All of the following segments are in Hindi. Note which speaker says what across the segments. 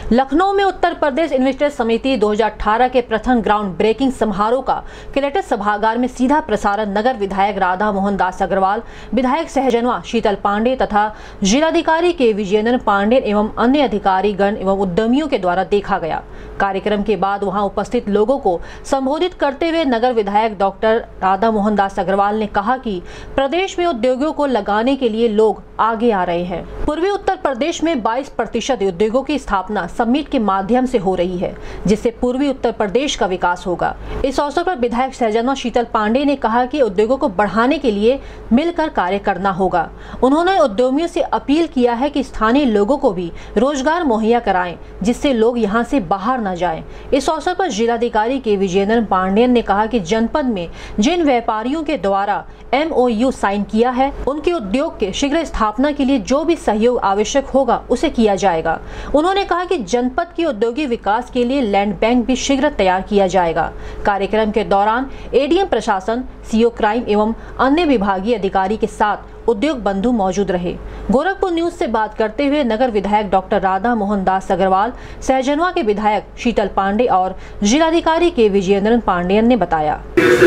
Speaker 1: लखनऊ में उत्तर प्रदेश इन्वेस्टर्स समिति 2018 के प्रथम ग्राउंड ब्रेकिंग समारोह का कलेक्टर सभागार में सीधा प्रसारण नगर विधायक राधा मोहन दास अग्रवाल, विधायक सहजनवा शीतल पांडे तथा जिलाधिकारी के विजयेंद्र पांडे एवं अन्य अधिकारी गण एवं उद्यमियों के द्वारा देखा गया। कार्यक्रम के बाद वहां उपस्थित लोगों को संबोधित करते हुए नगर विधायक डॉक्टर राधा मोहन दास अग्रवाल ने कहा कि प्रदेश में उद्योगों को लगाने के लिए लोग आगे आ रहे हैं। पूर्वी उत्तर प्रदेश में 22% उद्योगों की स्थापना समिट के माध्यम से हो रही है, जिससे पूर्वी उत्तर प्रदेश का विकास होगा। इस अवसर पर विधायक सहजनवा शीतल पांडे ने कहा कि उद्योगों को बढ़ाने के लिए मिलकर कार्य करना होगा। उन्होंने उद्यमियों से अपील किया है कि स्थानीय लोगों को भी रोजगार मुहैया कराएं, जिससे लोग यहां से बाहर न जाएं। इस अवसर पर जिलाधिकारी के विजयेंद्र पांडेयन ने कहा कि जनपद में जिन व्यापारियों के द्वारा MOU साइन किया है, उनके उद्योग के शीघ्र स्थापना के लिए जो भी सहयोग आवश्यक होगा उसे किया जाएगा। उन्होंने कहा कि जनपद के औद्योगिक विकास के लिए लैंड बैंक भी शीघ्र तैयार किया जाएगा। कार्यक्रम के दौरान ADM प्रशासन, CO क्राइम एवं अन्य विभागीय अधिकारी के साथ उद्योग बंधु मौजूद रहे। गोरखपुर न्यूज से बात करते हुए नगर विधायक डॉक्टर राधा मोहन दास अग्रवाल, सहजनवा के विधायक शीतल पांडे और जिलाधिकारी के विजयेंद्र पांडेयन ने बताया।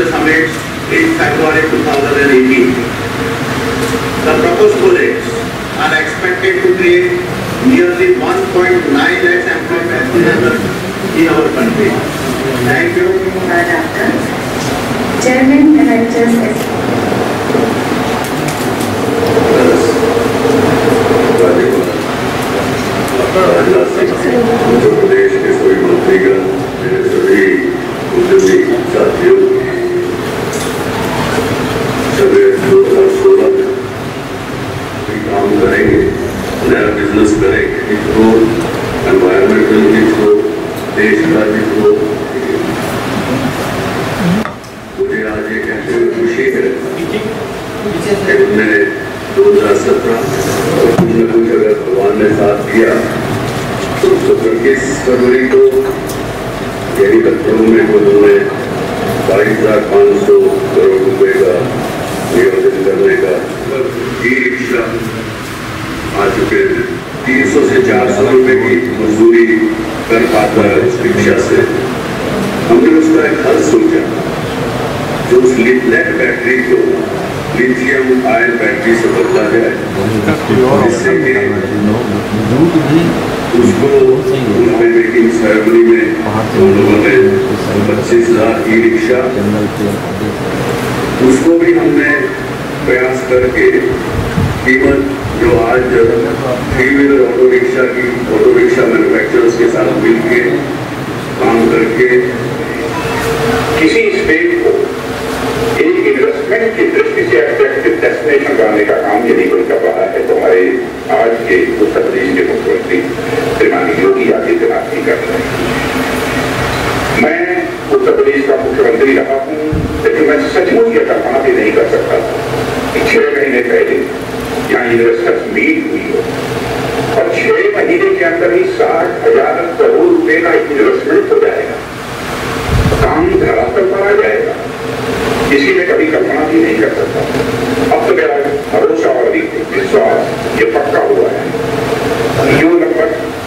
Speaker 2: The proposed projects are expected to create nearly 1.9 lakhs employment in our country. Thank you.
Speaker 3: Chairman Emeritus
Speaker 4: Uttar Pradesh के सभी मंत्रीगण, मेरे सभी उद्यमी साथियों, 2016 में काम करेंगे, नया बिजनेस करेंगे, इसको एनवायरमेंटल इसको देश का इसको मुझे आज ये कहते हुए खुशी है कि मैंने 2017 कुछ न कुछ अगर भगवान ने साथ दिया तो 21 फरवरी को यही लखनऊ में उन्होंने 22,500 करोड़ रुपए का नियोजन करने का ई-रिक्शा आ चुके हैं। 300 से 400 रुपए की मजदूरी कर पाता है उस रिक्शा से। हमने उसका एक हल सोचा जो उस लेड बैटरी को लिथियम आयन बैटरी से बदला जाए, जिससे कि उसको उनके मेकिंग सेरेमनी में उन लोगों ने 25,000 ई-रिक्शा, उसको भी हमने प्रयास करके कीमत जो आज 3 व्हीलर ऑटो रिक्शा मैन्युफैक्चरर्स के साथ मिलकर काम करके किसी स्टेट को एक इन्वेस्टमेंट की दृष्टि से अट्रैक्टिव डेस्टिनेशन बनाने का काम यदि कोई कर रहा है तो हमारे आज के उत्तर प्रदेश के मुख्यमंत्री श्रीमान योगी आदित्यनाथ जी कर रहे हैं। मैं उत्तर प्रदेश का मुख्यमंत्री रहा हूँ, लेकिन मैं सचमुच यह कल्पना भी नहीं कर सकता कि 6 महीने पहले यहाँ इन्वेस्टर्स मीट हुई हो और 6 महीने के अंदर ही 60,000 करोड़ रुपए का इन्वेस्टमेंट हो जाएगा, काम धरातल पर आ जाएगा। किसी ने कभी कल्पना भी नहीं कर सकता। अब तो मेरा भरोसा और विश्वास ये पक्का हुआ है। यो लगभग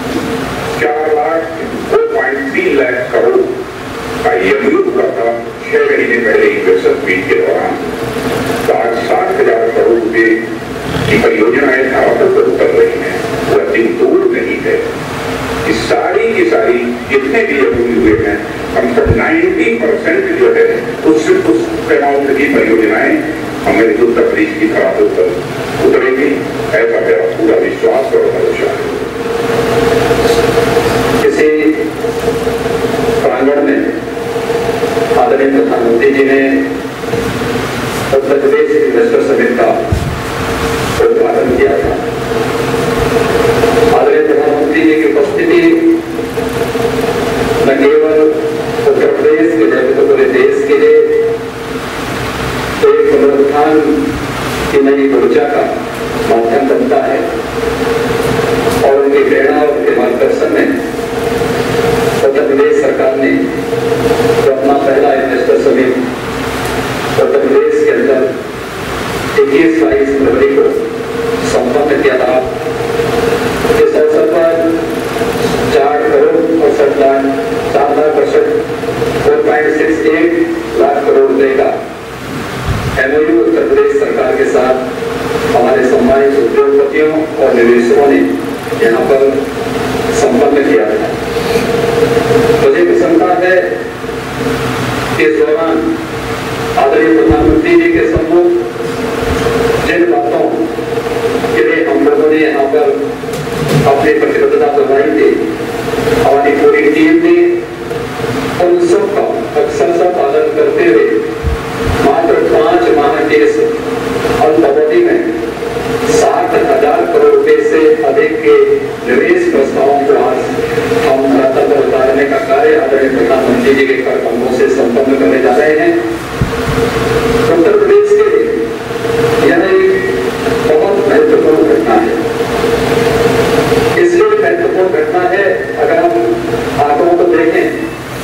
Speaker 4: 4,2.3 लाख करोड़ का MOU हुआ था 6 महीने पहले इन्वेस्टर्स मीट के दौरान। तो आज 60,000 करोड़ रुपए की परियोजनाएं धरातल पर उतर रही है, वह दिन दूर नहीं है। इस सारी की सारी जितने भी MOU हुए हैं, कम से कम 90% जो है उस अमाउंट की परियोजनाएं हमारे उत्तर प्रदेश की धरातल पर उतरेंगी, ऐसा मेरा पूरा विश्वास और भरोसा है। इसी प्रांगण में आदरणीय प्रधानमंत्री जी ने उत्तर प्रदेश इन्वेस्टर समिट का उद्घाटन किया था। आदरणीय प्रधानमंत्री जी की उपस्थिति न केवल उत्तर प्रदेश के जबकि पूरे देश के लिए एक पुनरुत्थान की नई ऊर्जा का माध्यम बनता है और उनकी प्रेरणा और उनके मार्गदर्शन में उत्तर प्रदेश सरकार ने जो अपना पहला इन्वेस्टर समिट उत्तर प्रदेश के अंदर 21-22 फरवरी को संपन्न किया था। इस अवसर पर
Speaker 5: 4,68 लाख करोड़ रुपए का MOU उत्तर प्रदेश सरकार के साथ हमारे सम्मानित उद्योगपतियों और निवेशकों ने यहाँ पर संपन्न किया है। मुझे प्रसन्नता है कि इस दौरान आदरणीय प्रधानमंत्री जी के सम्मुख जिन बातों के लिए हम लोगों ने यहाँ पर अपनी प्रतिबद्धता दोहराई थी, हमारी पूरी टीम ने उन सबका अक्षरशः पालन करते हुए मात्र 5 माह के इस अल्पावधि में 60,000 करोड़ रुपए से अधिक के निवेश प्रस्तावों को आज हम धरातल पर उतारने का कार्य आदरणीय प्रधानमंत्री जी के कर कमलों से संपन्न करने जा रहे हैं। उत्तर प्रदेश के लिए यह एक बहुत महत्वपूर्ण घटना है। इसलिए महत्वपूर्ण घटना है, अगर हम आंकड़ों को देखें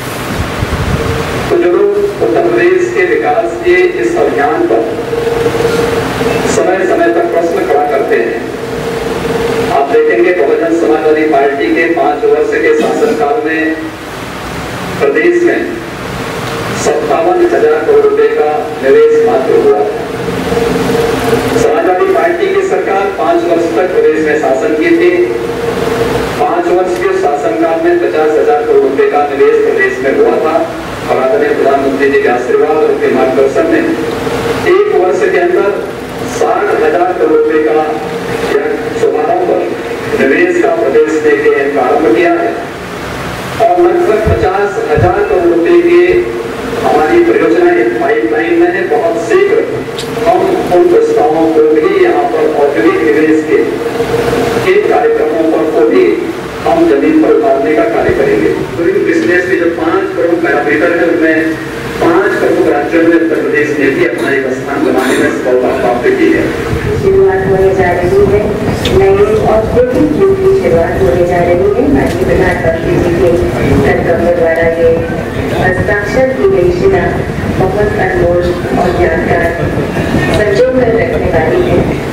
Speaker 5: तो जो लोग उत्तर प्रदेश के विकास के इस अभियान पर समय समय पर प्रश्न खड़ा करते हैं, आप देखेंगे बहुजन समाजवादी पार्टी के 5 वर्ष के शासनकाल में प्रदेश में 57,000 करोड़ रुपए का निवेश मात्र हुआ है। समाजवादी पार्टी की सरकार 5 वर्ष तक प्रदेश में शासन की थी। 5 वर्ष के शासनकाल में 50,000 करोड़ रुपए का निवेश प्रदेश में हुआ था और आदरणीय प्रधानमंत्री जी के आशीर्वाद और उनके मार्गदर्शन में 1 वर्ष के अंदर 60,000 करोड़ रुपए का शुभारंभ निवेश का प्रदेश ने प्रारंभ किया है और लगभग 50,000 करोड़ रुपए की हमारी परियोजनाएं पाइपलाइन में है। बहुत शीघ्र हम उन प्रस्तावों को भी यहाँ पर औद्योगिक निवेश के कार्यक्रमों पर को भी हम जमीन पर उतारने का कार्य करेंगे। डूइंग बिजनेस के जो 5 प्रमुख पैरामीटर है, उनमें 5 प्रमुख राज्यों में उत्तर प्रदेश ने भी अपना एक स्थान बनाने में सफलता प्राप्त की है।
Speaker 3: शुरुआत होने जा रही है, नई औद्योगिक युग की शुरुआत होने जा रही है। माननीय प्रधानमंत्री जी के कार्यक्रम द्वारा ये हस्ताक्षर की गई शिला बहुत अनमोल और यादगार संजो कर रखने वाली है।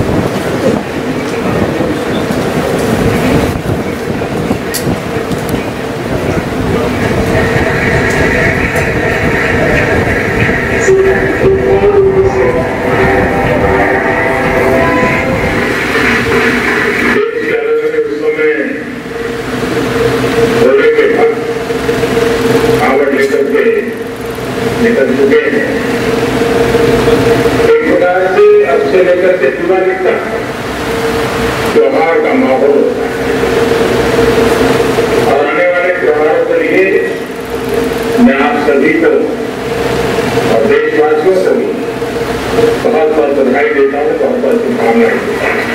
Speaker 6: निकल चुके हैं। एक प्रकार से अब से लेकर के दिवाली तक त्योहार का माहौल होता है और आने वाले त्योहारों के लिए मैं आप सभी को और देशवासियों को भी बहुत बहुत बधाई देता हूँ, बहुत बहुत शुभकामनाएं देता हूँ।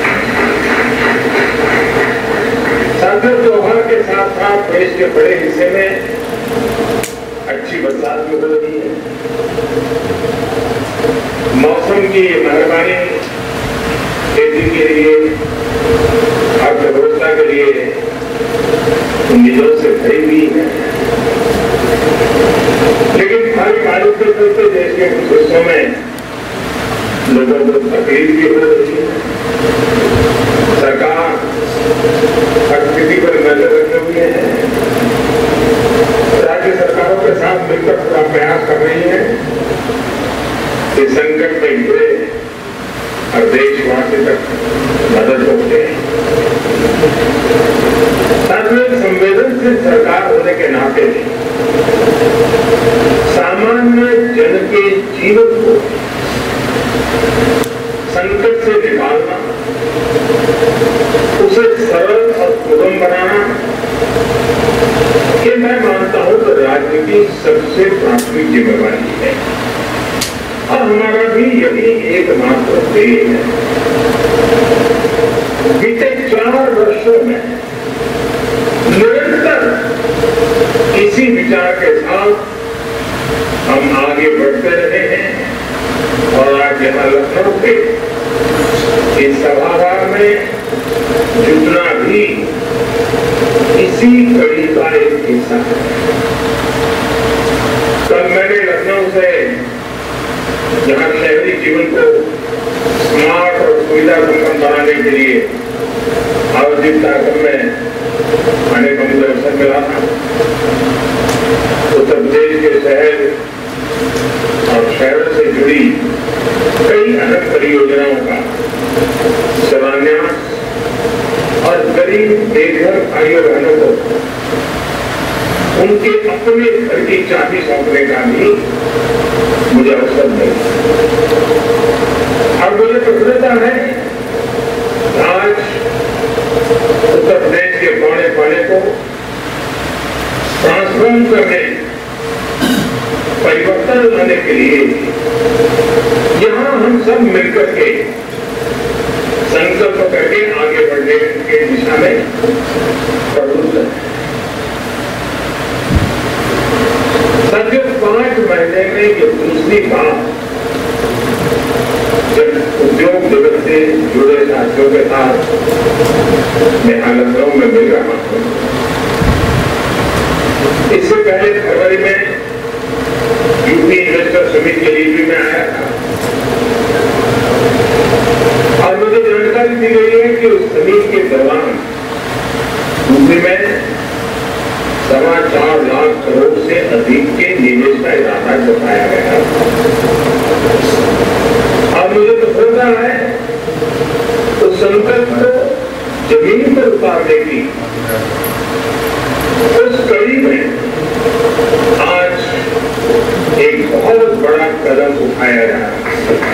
Speaker 6: साथियों, त्योहार के साथ साथ देश के बड़े हिस्से में अच्छी बरसात भी हो रही है। मौसम की मेहरबानी खेती के लिए, अर्थव्यवस्था के लिए उम्मीदों से भरी हुई है, लेकिन भारी बारिश के चलते देश के कुछ हिस्सों में लोगों को तकलीफ भी हो रही है। सरकार स्थिति पर नजर रखे हुए है, राज्य सरकारों के साथ मिलकर पूरा प्रयास कर रही है कि संकट में घिरे और देशवासी तक मदद पहुंचे। साथ में संवेदनशील सरकार होने के नाते सामान्य जन के जीवन को संकट से निकालना, उसे सरल और सुगम बनाना, ये मैं मानता हूं तो राज्य की सबसे प्राथमिक जिम्मेवारी है और हमारा भी यही एकमात्र ध्येय है। बीते 4 वर्षों में निरंतर इसी विचार के साथ हम आगे बढ़ते रहे हैं और आज यहाँ लखनऊ के इस सभागार में जुटना भी इसी कड़ी का एक हिस्सा है। कल मैंने लखनऊ से जहां शहरी जीवन को स्मार्ट और सुविधा संपन्न बनाने के लिए आयोजित कार्यक्रम में आने का मुझे अवसर मिला था। उत्तर प्रदेश के शहर और शहरों से जुड़ी कई अनेक परियोजनाओं का शिलान्यास और गरीब बेघर भाइयों बहनों को उनके अपने घर की चाबी सौंपने का भी मुझे अवसर मिला। अब मुझे प्रसन्नता है आज उत्तर प्रदेश के पौने पौने को ट्रांसफॉर्म करने, परिवर्तन लाने के लिए यहां हम सब मिलकर के संकल्प करके आगे बढ़ने की दिशा में प्रवृत्त है। सत्य 5 महीने में ये दूसरी बात जब उद्योग जगत से जुड़े साथियों के साथ मैं लखनऊ में मिल रहा हूं। इससे पहले फरवरी में यूपी इन्वेस्टर समिट के लिए भी मैं आया था और मुझे जानकारी दी गई है कि उस समिट के दौरान यूपी में 4.25 लाख करोड़ से अधिक के निवेश का इरादा जताया गया और मुझे तो पता है उस संकल्प को जमीन पर उतारने की उस कड़ी में आज एक बहुत बड़ा कदम उठाया जा रहा है।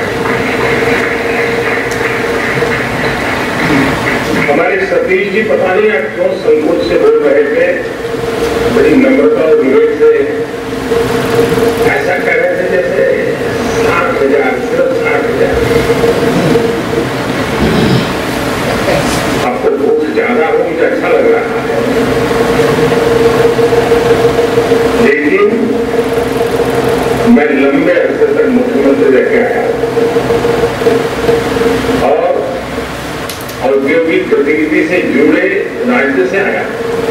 Speaker 6: हमारे सतीश जी पता नहीं आप क्यों संकोच से बोल रहे थे, बड़ी नम्रता और विवेक से ऐसा कह रहे थे जैसे 60,000, सिर्फ 60,000। आपको बहुत ज्यादा हो, मुझे अच्छा लग रहा है, लेकिन मैं लंबे अरसे तक मुख्यमंत्री रह के आया और औद्योगिक गतिविधि से जुड़े राज्य से आया।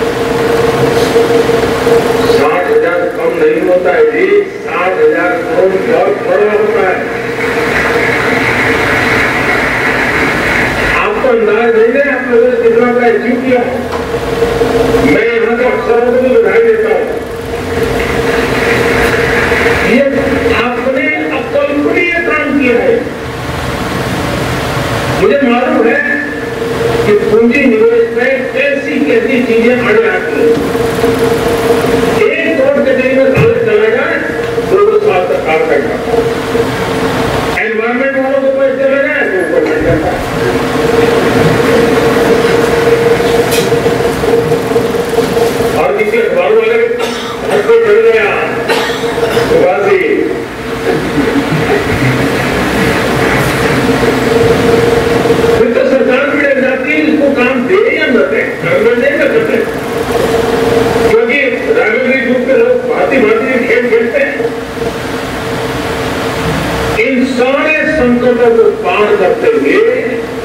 Speaker 6: 60,000 कम नहीं होता है जी, 60,000 करोड़ बहुत बड़ा होता है। आपको अंदाज नहीं है आप लोगों ने कितना का अचीव किया। मैं यहाँ के अफसरों को भी बधाई देता हूँ। ये आपने अकल्पनीय काम किया है। मुझे मालूम है कि पूंजी निवेश में कैसी कैसी चीजें आगे आती हैं। 1 करोड़ के दिन में कॉलेज चला जाए 2 साल तक काम करना, एनवायरमेंट वालों को पैसे चले जाए तो ऊपर चढ़ जाता है। और किसी अखबार वाले घर पे चढ़ गया फिर तो सरकार भी डर जाती है इसको काम दे या न दे, नहीं कर सकते क्योंकि राजनीतिक रूप के लोग भांति भांति खेल खेलते हैं। इन सारे संकटों को पार करते हुए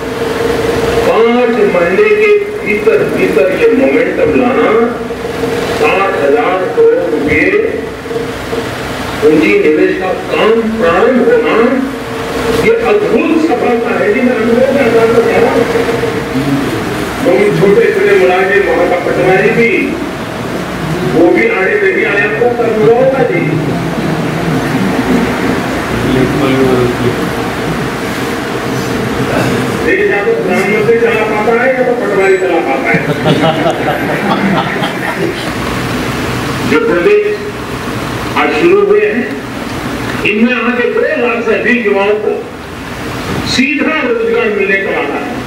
Speaker 6: 5 महीने के भीतर भीतर ये मोमेंटम लाना, 60,000 करोड़ रुपये पूंजी निवेश का काम प्रारंभ होना, ये अद्भुत सफलता है जी। मैं अनुभव के आधार पर कह रहा हूं। छोटे छोटे मुलाजिम वहां का पटवारी भी वो भी आने नहीं आया तो अनुभव होगा जी। देश या तो प्रधानमंत्री चला पाता है या तो पटवारी चला पाता है। जो प्रोजेक्ट आज शुरू हुए हैं इनमें आगे 2 लाख से अधिक युवाओं को सीधा रोजगार मिलने का वादा है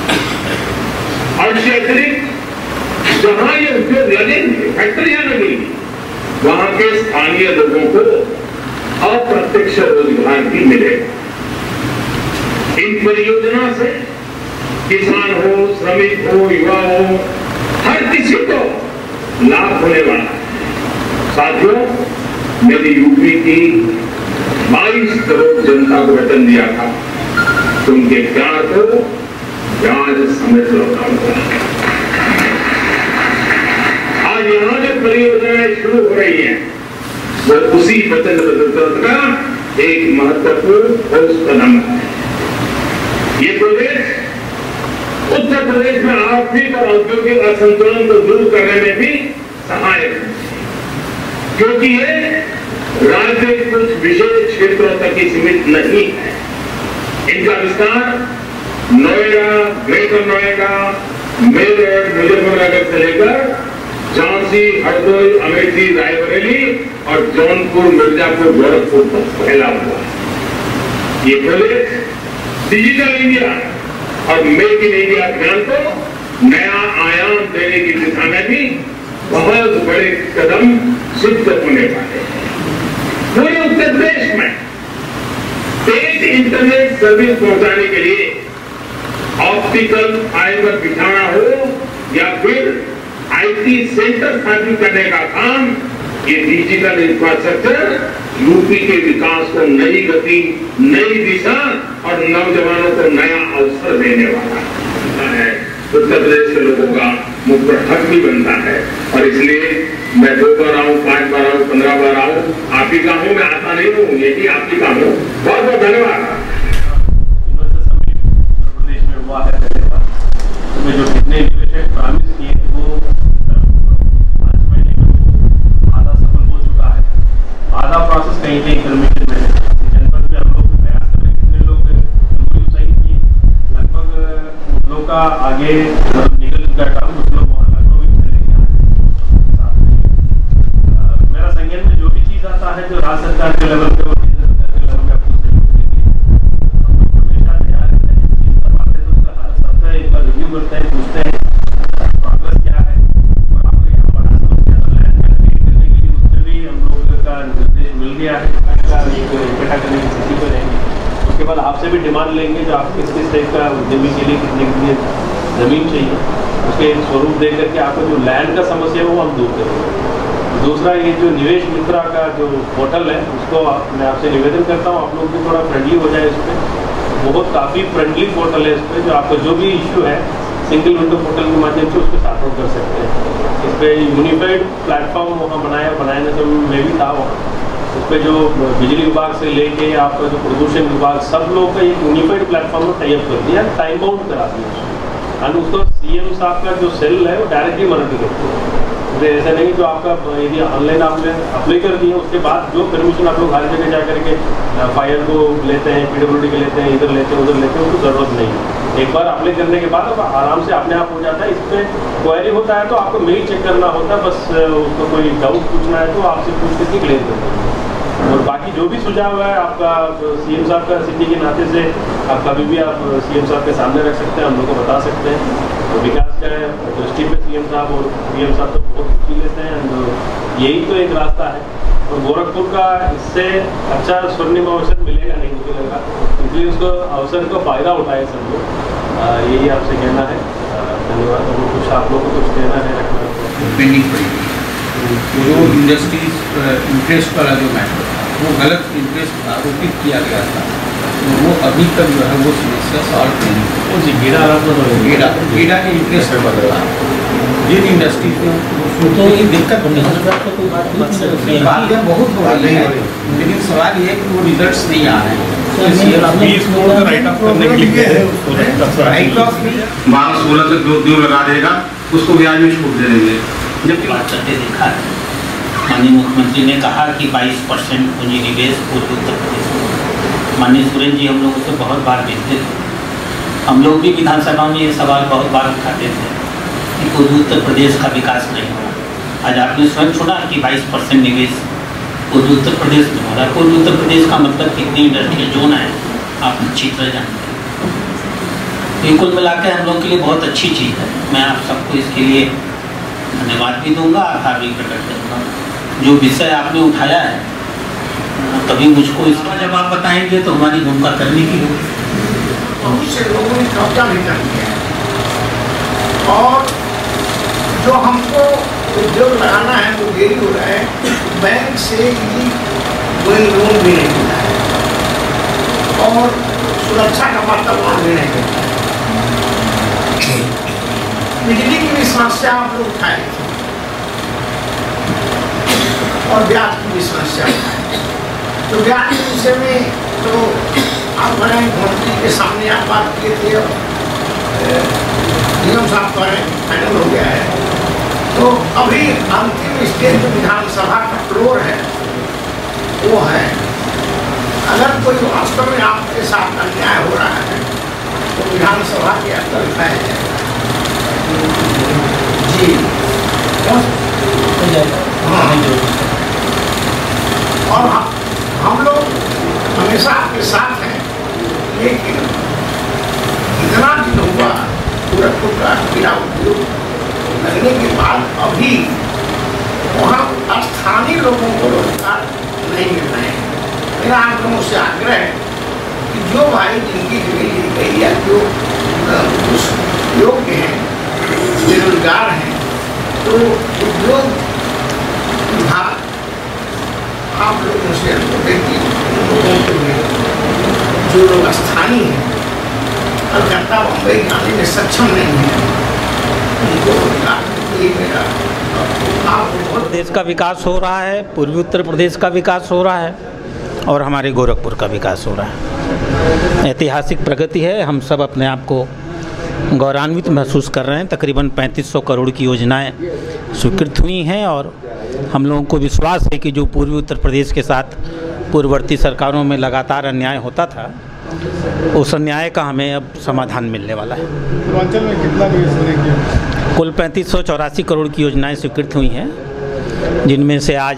Speaker 6: और इससे अतिरिक्त जहां ये उद्योग लगेंगे, फैक्ट्रियां लगेंगी, वहां के स्थानीय लोगों को अप्रत्यक्ष रोजगार भी मिलेगा। इन परियोजना से किसान हो, श्रमिक हो, युवा हो, हर किसी को लाभ होने वाला है। साथियों, मैंने यूपी की 22 करोड़ जनता को वचन दिया था कि उनके प्यार को ब्याज समेत लौटाऊंगा। आज यहाँ जो परियोजनाएं शुरू हो रही हैं वो उसी वचन का एक महत्वपूर्ण ठोस कदम है। ये प्रोजेक्ट उत्तर प्रदेश में आर्थिक और औद्योगिक असंतुलन को दूर करने में भी सहायक है, क्योंकि ये राज्य कुछ विशेष क्षेत्रों तक ही सीमित नहीं है। इनका विस्तार नोएडा, ग्रेटर नोएडा, मेरठ, मुजफ्फरनगर से लेकर झांसी, हरदोई, अमेठी, रायबरेली और जौनपुर, मिर्जापुर, गोरखपुर तक फैला हुआ है। ये प्रोजेक्ट डिजिटल इंडिया और मेक इन इंडिया अभियान को नया आयाम देने की दिशा में भी बहुत बड़े कदम सिद्ध होने वाले हैं। पूरे उत्तर प्रदेश में तेज इंटरनेट सर्विस पहुंचाने के लिए ऑप्टिकल फाइबर बिछाना हो या फिर आईटी सेंटर स्थापित करने का काम, ये डिजिटल इंफ्रास्ट्रक्चर यूपी के विकास को नई गति, नई दिशा और नौजवानों को नया अवसर देने वाला है। उत्तर प्रदेश के लोगों का मुख्य हक भी बनता है और इसलिए मैं 2 बार आऊं, 5 बार आऊं, 15 बार आऊं, आप ही का हूं, मैं आता नहीं हूं, ये भी आप ही का हूं। बहुत बहुत धन्यवाद।
Speaker 7: जो कितने निवेशक प्रॉमिस किए वो 5 महीने में आधा सफल हो चुका है। आधा प्रोसेस कहीं कहीं परमिशन में जनपद में हम लोग प्रयास कर रहे हैं, कितने लोग सही किए, लगभग उन लोग का आगे निकल चुका काम, कुछ लोग वहाँ लगभग भी चलेंगे। मेरा संज्ञान में जो भी चीज़ आता है जो राज्य सरकार के लेवल पे और केंद्र सरकार के लेवल पे अपनी सहयोग देंगे, हम लोग हमेशा तैयार रहते हैं। चीज़ करवाते हैं तो उसका हर सप्ताह एक बार रिव्यू करते हैं, पूछते हैं प्रोग्रेस क्या है, और आपको यहाँ बड़ा समस्या तो लैंड का क्रिएट करने के लिए उसमें भी हम लोग का निर्देश मिल गया है। एक इकट्ठा करने की स्थिति पर रहेंगे। उसके बाद आपसे भी डिमांड लेंगे जो आप किस किस टाइप का उद्यमी के लिए कितनी कितनी ज़मीन चाहिए, उसके स्वरूप दे करके आपको जो लैंड का समस्या है वो हम दूर करेंगे। दूसरा, ये जो निवेश मित्रा का जो पोर्टल है उसको मैं आपसे निवेदन करता हूँ आप लोग भी थोड़ा फ्रेंडली हो जाए। इस पर बहुत काफ़ी फ्रेंडली पोर्टल है, इस पर जो आपको जो भी इश्यू है सिंगल विंडो पोर्टल के माध्यम से उसको सॉर्ट आउट कर सकते हैं। इस पर यूनिफाइड प्लेटफॉर्म वहाँ बनाने से मैं भी था वहाँ। इस पर जो बिजली विभाग से लेके आपका जो प्रदूषण विभाग, सब लोगों का एक यूनिफाइड प्लेटफॉर्म में टाइप कर दिया, टाइम बाउंड करा दिया और उसको सीएम साहब का जो सेल है वो डायरेक्टली मॉनिटर करते हैं। ऐसा नहीं जो आपका यदि ऑनलाइन आपने अप्लाई कर दिया उसके बाद जो परमिशन आप लोग हर जगह जा करके फायर को लेते हैं, पीडब्ल्यूडी के लेते हैं, इधर लेते हैं उधर लेते हैं, उसको ज़रूरत नहीं है। एक बार अप्लाई करने के बाद आराम से अपने आप हो जाता है। इस पर क्वेरी होता है तो आपको मेल चेक करना होता है, बस उसको कोई डाउट पूछना है तो आपसे पूछ करके क्लियर करते हैं। और बाकी जो भी सुझाव है आपका सीएम साहब का सिटी के नाते से आप कभी भी आप सीएम साहब के सामने रख सकते हैं, हम लोग को बता सकते हैं। तो विकास का दृष्टि पे सीएम साहब और पीएम साहब तो बहुत रुचि लेते हैं, यही तो एक रास्ता है। और गोरखपुर का इससे अच्छा स्वर्णिम अवसर मिलेगा नहीं मुझे लगा, इसलिए उसको अवसर को फ़ायदा उठाए सब लोग। यही आपसे कहना है। धन्यवाद। और कुछ आप लोग को कुछ कहना है रखना
Speaker 8: पेंडिंग पड़ी जो इंडस्ट्रीज इंटरेस्ट वाला जो मैटर वो गलत इंटरेस्ट आरोपित किया गया था, तो वो अभी तक जो है वो समस्या सॉल्व नहीं हुई। गेड़ा के इंटरेस्ट बदला जिन इंडस्ट्री को तो ये दिक्कत नहीं, बात बहुत बड़ी है, लेकिन सवाल ये कि वो रिजल्ट्स नहीं आ रहे हैं।
Speaker 7: राइट ऑफ करने के लिए
Speaker 8: राइट ऑफ
Speaker 9: 12-16 से 2 लगा देगा, उसको ब्याज में छूट दे देंगे।
Speaker 10: जबकि बात करते देखा है, माननीय मुख्यमंत्री ने कहा कि 22% पूंजी निवेश पूर्वी उत्तर प्रदेश में। माननीय सुरेंद्र जी हम लोग उसे बहुत बार भेजते थे, हम लोग भी विधानसभा में ये सवाल बहुत बार उठाते थे कि पूर्वी उत्तर प्रदेश का विकास नहीं हो रहा। आज आपने स्वयं सुना कि 22% निवेश पूर्वी उत्तर प्रदेश में हो रहा है। पूर्वी उत्तर प्रदेश का मतलब कितनी इंडस्ट्रियल जोन है आप अच्छी तरह जानते हैं। ये कुल मिला के हम लोग के लिए बहुत अच्छी चीज़ है। मैं आप सबको इसके लिए धन्यवाद भी दूंगा, आभार भी प्रकट करूँगा। जो विषय आपने उठाया है तभी मुझको इसका जब आप बताएंगे तो हमारी भूमिका करने की होगी।
Speaker 11: बहुत से लोगों ने कब्जा भी कर लिया है और जो हमको उद्योग लगाना है वो देरी हो रहा है। बैंक से भी कोई लोन भी नहीं मिला है और सुरक्षा का वातावरण भी नहीं मिलता है। बिजली की भी समस्या आप लोग उठाए और ब्याज की भी समस्या उठाए। तो ब्याज के विषय में तो आप बड़े मंत्री के सामने आप बात किए थे नियम साहब कह रहे हैं फाइनल हो गया है। तो अभी अंतिम स्टेज जो विधानसभा का फ्लोर है वो है, अगर कोई वास्तव में आपके साथ अन्याय हो रहा है तो विधानसभा के अंदर है जी। हाँ। और हम लोग हमेशा आपके साथ हैं, लेकिन इतना दिन हुआ गोरखपुर का हीरा उद्योग लगने के बाद अभी वहाँ स्थानीय लोगों को रोजगार नहीं मिल रहे हैं। मेरा आप लोगों से आग्रह है कि जो भाई जिनकी जमीन ली गई या जो उस योग्य हैं, बेरोजगार हैं, तो उद्योग विभाग आप लोगों से अनुरोध है कि लोगों को जो लोग स्थानीय हैं, कलकत्ता बम्बई आने में सक्षम नहीं है, उनको मेरा
Speaker 10: प्रदेश का विकास हो रहा है, पूर्वी उत्तर प्रदेश का विकास हो रहा है और हमारे गोरखपुर का विकास हो रहा है। ऐतिहासिक प्रगति है, हम सब अपने आप को गौरवान्वित महसूस कर रहे हैं। तकरीबन 3500 करोड़ की योजनाएं स्वीकृत हुई हैं और हम लोगों को विश्वास है कि जो पूर्वी उत्तर प्रदेश के साथ पूर्ववर्ती सरकारों में लगातार अन्याय होता था, उस अन्याय का हमें अब समाधान मिलने वाला है।
Speaker 12: पूर्वांचल में कितना निवेश?
Speaker 10: कुल 3584 करोड़ की योजनाएं स्वीकृत हुई हैं, जिनमें से आज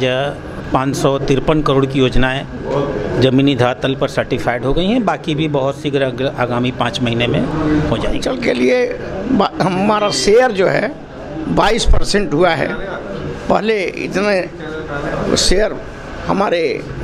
Speaker 10: 553 करोड़ की योजनाएं ज़मीनी धरातल पर सर्टिफाइड हो गई हैं। बाकी भी बहुत शीघ्र आगामी 5 महीने में हो जाएंगे।
Speaker 11: चल के लिए हमारा शेयर जो है 22% हुआ है। पहले इतने शेयर हमारे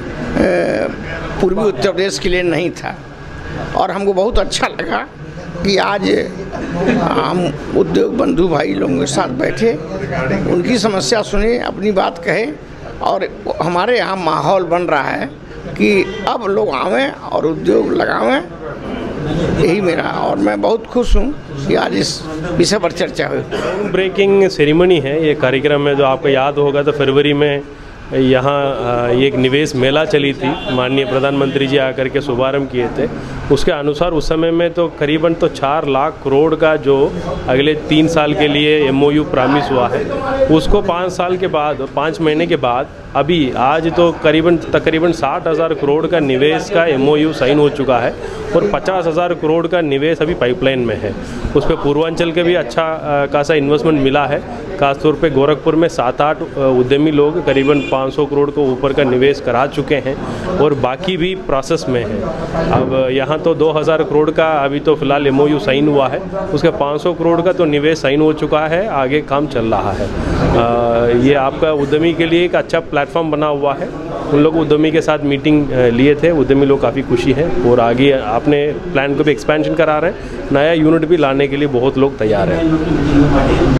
Speaker 11: पूर्वी उत्तर प्रदेश के लिए नहीं था और हमको बहुत अच्छा लगा कि आज हम उद्योग बंधु भाई लोगों के साथ बैठे, उनकी समस्या सुने, अपनी बात कहे और हमारे यहाँ माहौल बन रहा है कि अब लोग आवें और उद्योग लगावें। यही मेरा, और मैं बहुत खुश हूँ कि आज इस विषय पर चर्चा हुई।
Speaker 7: ब्रेकिंग सेरेमनी है ये कार्यक्रम है, जो आपको याद होगा तो फरवरी में यहाँ एक निवेश मेला चली थी, माननीय प्रधानमंत्री जी आकर के शुभारंभ किए थे। उसके अनुसार उस समय में तो करीबन 4 लाख करोड़ का जो अगले 3 साल के लिए MOU प्रॉमिस हुआ है, उसको 5 साल के बाद, 5 महीने के बाद अभी आज तो तकरीबन 60,000 करोड़ का निवेश का MOU साइन हो चुका है और 50,000 करोड़ का निवेश अभी पाइपलाइन में है। उस पर पूर्वांचल के भी अच्छा खासा इन्वेस्टमेंट मिला है। खासतौर पे गोरखपुर में 7-8 उद्यमी लोग करीबन 500 करोड़ को ऊपर का निवेश करा चुके हैं और बाकी भी प्रोसेस में है। अब यहाँ तो 2,000 करोड़ का अभी तो फिलहाल MOU साइन हुआ है, उसके 500 करोड़ का तो निवेश साइन हो चुका है, आगे काम चल रहा है। ये आपका उद्यमी के लिए एक अच्छा प्लेटफॉर्म बना हुआ है। उन लोग उद्यमी के साथ मीटिंग लिए थे, उद्यमी लोग काफ़ी खुशी हैं और आगे अपने प्लान को भी एक्सपेंशन करा रहे हैं। नया यूनिट भी लाने के लिए बहुत लोग तैयार हैं।